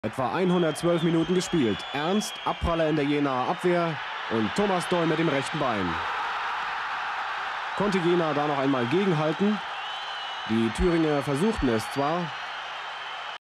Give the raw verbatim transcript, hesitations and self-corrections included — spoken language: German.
Etwa hundertzwölf Minuten gespielt. Ernst, Abpraller in der Jenaer Abwehr und Thomas Doll mit dem rechten Bein. Konnte Jena da noch einmal gegenhalten? Die Thüringer versuchten es zwar,